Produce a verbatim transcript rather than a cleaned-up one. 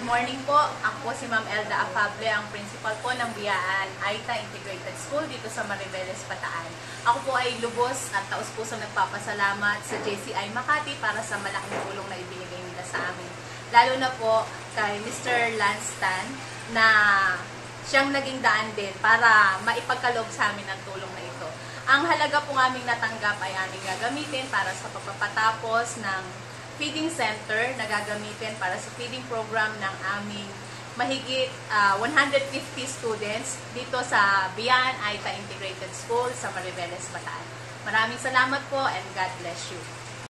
Good morning po. Ako po si Ma'am Elda Afable, ang principal po ng Biyaan Aita Integrated School dito sa Mariveles, Bataan. Ako po ay lubos at taus-pusong nagpapasalamat sa J C I Makati para sa malaking tulong na ibinigay nila sa amin. Lalo na po kay Mister Lance Tan na siyang naging daan din para maipagkaloob sa amin ang tulong na ito. Ang halaga po aming natanggap ay aming gagamitin para sa pagpapatapos ng feeding center na gagamitin para sa feeding program ng aming mahigit uh, one hundred fifty students dito sa Biyaan Aita Integrated School sa Mariveles, Bataan. Maraming salamat po and God bless you.